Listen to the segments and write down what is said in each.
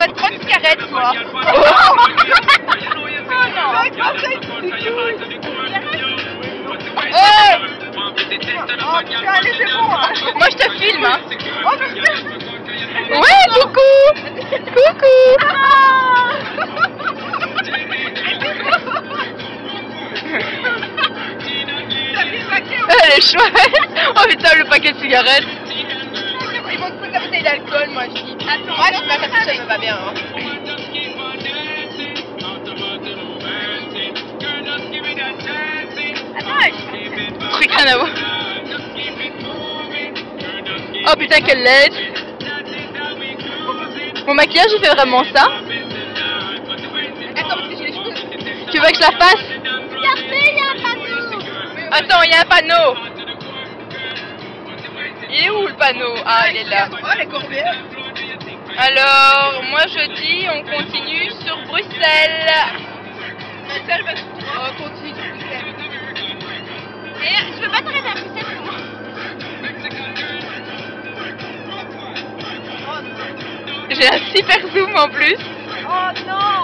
pas de cigarette, toi. Oh non. Oh, allez, c'est bon. moi je te filme, hein. Oh putain. Ouais, coucou. Coucou. Elle est chouette. Oh putain, le paquet de cigarettes. Ils vont te foutre la bouteille d'alcool, moi je dis. Attends, moi je dis pas que ça me va bien. Hein. Truc rien à voir. Oh putain, quelle laide. Mon maquillage, il fait vraiment ça. Attends, parce que j'ai les cheveux. Tu veux que je la fasse? Regardez, il y a un panneau. Attends, il y a un panneau. Il est où le panneau? Ah, il est là. Oh, les corbières. Alors, moi je dis, on continue sur Bruxelles. Bruxelles, on continue sur Bruxelles. Et je veux pas t'arrêter à Bruxelles pour moi. J'ai un super zoom en plus. Oh non.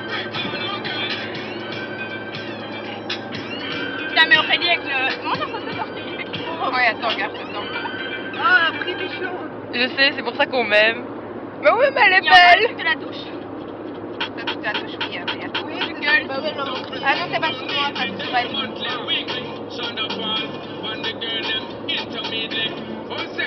Putain, mais Aurélie avec le... Comment t'as fait ça? Ouais, attends, regarde, attends. Ah, un prix des chaud. Je sais, c'est pour ça qu'on m'aime. Mais oui, mais elle est Il y a belle. de la douche. De la douche, oui, il y a tout. Oui, du gueule. Bah ouais, ah non, c'est pas sur moi, ça c'est sur elle.